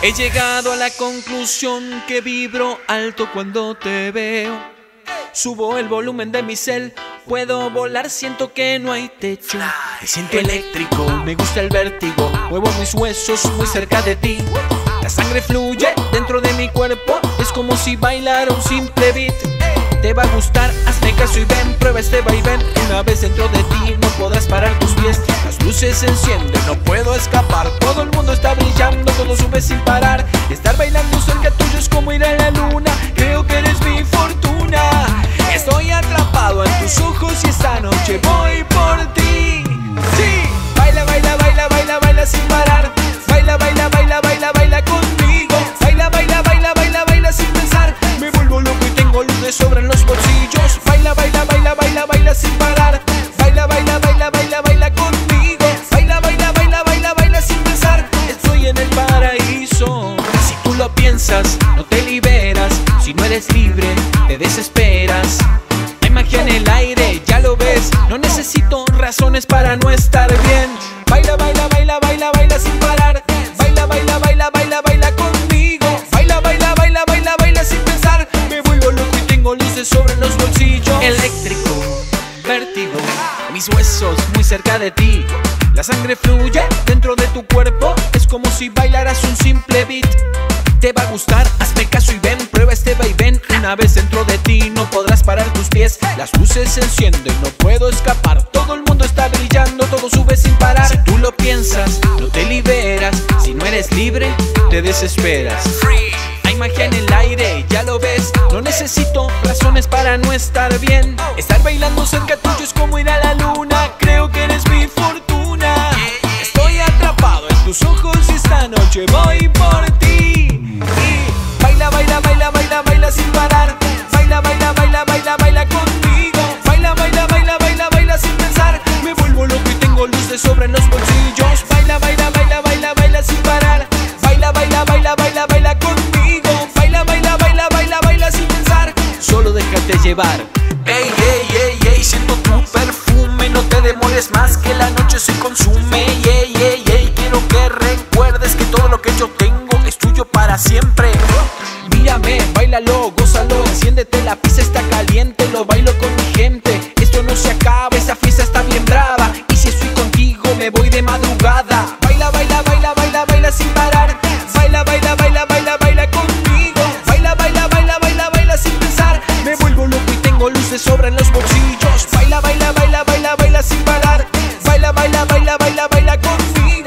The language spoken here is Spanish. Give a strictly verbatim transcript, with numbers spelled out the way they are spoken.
He llegado a la conclusión que vibro alto cuando te veo. Subo el volumen de mi cel, puedo volar, siento que no hay techo. Me siento eléctrico, me gusta el vértigo, muevo mis huesos muy cerca de ti. La sangre fluye dentro de mi cuerpo, es como si bailara un simple beat. Te va a gustar, hazme caso y ven, prueba este vaivén. Una vez dentro de ti no podrás parar tus pies. Las luces se encienden, no puedo escapar. Todo el mundo está brillando, todo sube sin parar. Estar bailando cerca tuyo es como ir a la luna. Creo que eres mi fortuna. Estoy atrapado en tus ojos y esta noche voy por ti. Sí, baila, baila, baila, baila, baila sin parar. Baila, baila, baila, baila, baila conmigo. Baila, baila, baila, baila, baila sin pensar. Me vuelvo loco y tengo luz de sobra en los bolsillos. Baila, baila, baila, baila, baila sin parar. Baila, baila, baila, baila, baila conmigo. Baila, baila, baila, baila, baila sin pensar. Estoy en el paraíso. Si tú lo piensas, no te liberas. Si no eres libre, te desesperas. Hay magia en el aire, ya lo ves. No necesito razones para no estar bien. Baila, baila, baila, baila, baila sin parar. Baila, baila, baila, baila, baila conmigo. Baila, baila, baila, baila, baila sin pensar. Me vuelvo loco y tengo luces sobre los bolsillos. Eléctrico, vértigo, mis huesos muy cerca de ti. La sangre fluye dentro de tu cuerpo, es como si bailaras un simple beat. Te va a gustar, hazme caso y ven, prueba este vaivén. Una vez dentro de ti no podrás parar tus pies. Las luces se encienden, no puedo escapar. Todo el mundo está brillando, todo sube sin parar. Si tú lo piensas, no te liberas. Si no eres libre, te desesperas. Hay magia en el aire, ya lo ves. No necesito razones para no estar bien. Estar bailando cerca tuyo es como ir a la luna. Creo que eres mi fortuna. Estoy atrapado en tus ojos y esta noche voy por ti. Y baila, baila, baila, baila, baila sin parar. Baila, baila, baila, baila, baila conmigo. Baila, baila, baila, baila, baila sin pensar. Me vuelvo loco y tengo luz de sobra en los bolsillos. Baila, baila, baila, baila, baila sin parar. Baila, baila, baila, baila, baila conmigo. Baila, baila, baila, baila, baila sin pensar. Solo déjate llevar. Ey, ey, ey, ey, siento tu perfume. No te demores más que la noche se consume. Ey, ey, ey, quiero que recuerdes que todo lo que yo tengo es tuyo para siempre. Mírame, báilalo, gózalo, enciéndete, la pista está caliente, lo bailo con mi gente. Esto no se acaba, esta fiesta está bien brava. Y si estoy contigo me voy de madrugada. Baila, baila, baila, baila, baila sin parar. Baila, baila, baila, baila, baila conmigo. Baila, baila, baila, baila, baila sin pensar. Me vuelvo loco y tengo luz de sobra en los bolsillos. Baila, baila, baila, baila, baila sin parar. Baila, baila, baila, baila, baila conmigo.